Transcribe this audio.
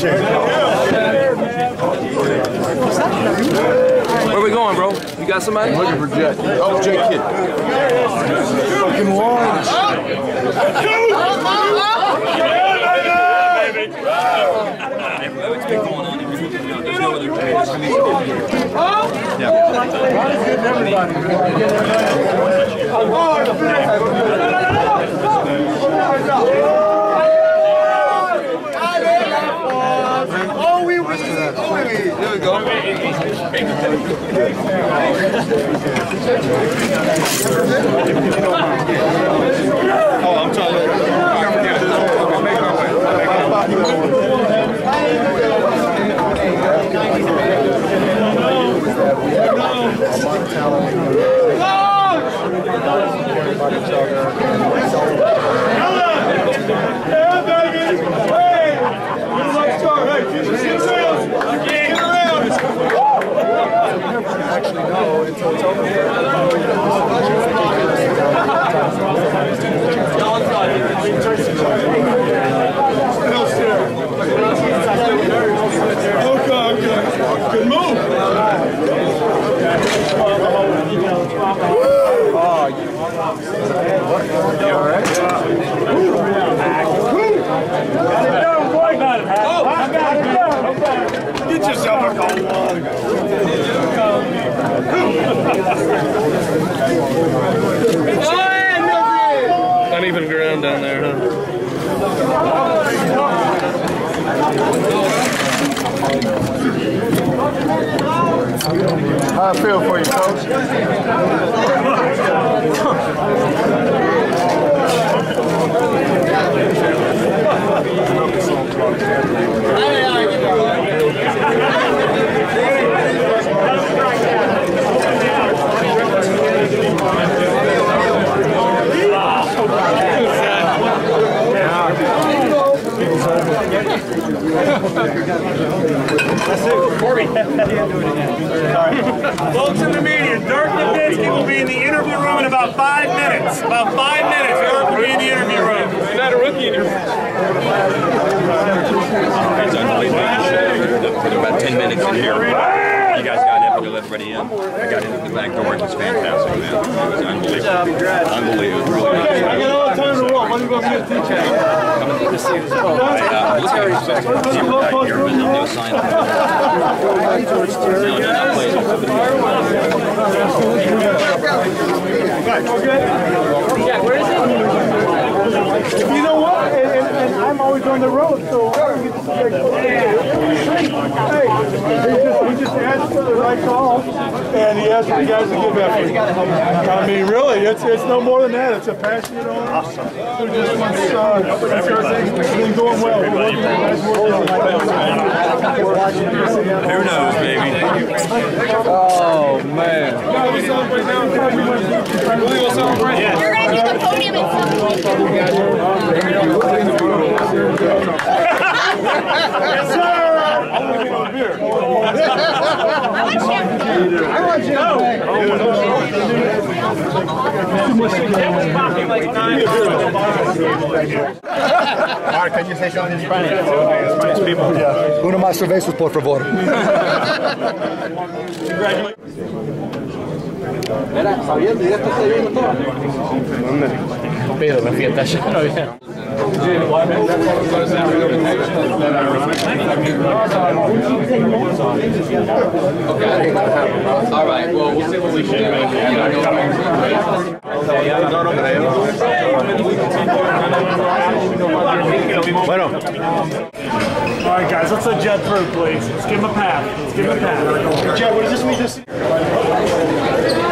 appreciate it. Where we going, bro? You got somebody? I'm looking for Jet. Oh, Jet Kid. Fucking large. There we go. Oh, I'm telling you. I'll make our way. Actually, no, it's over here. Okay. Good move. You all right? Get yourself a cold one. Uneven ground down there, huh? How I feel for you, coach? Folks in the media, Dirk Nowitzki will be in the interview room in about 5 minutes. About 5 minutes, Dirk will be in the interview room. He's not a rookie anymore. Put about 10 minutes in here. You guys got it, let everybody in. I got in at the back door. It was fantastic, man. It was unbelievable. Unbelievable. It was really nice. I got all the time to roll. Let me go see the teacher. Coming to see this. No sign of it. No, not playing. Yeah, where is it? You know what? And I'm always on the road, so hey, he just asked for the right call, and he asked for the guys to give effort. I mean, really, it's no more than that. It's a passionate owner who just wants been going well. Who knows, baby? Oh, man. You're going to do the podium and Yes, sir! I want to get on beer. I want you. Mark, can you say something in Spanish? Spanish people. Yeah. Uno más cervezas, por favor. Mira, sabiendo, y esto se viene todo. Pero la fiesta ya no viene. Okay. All right. Well, we'll see what we should do. Bueno. All right, guys, let's let Jet through, please. Let's give him a pass. Jet, what does this mean to see?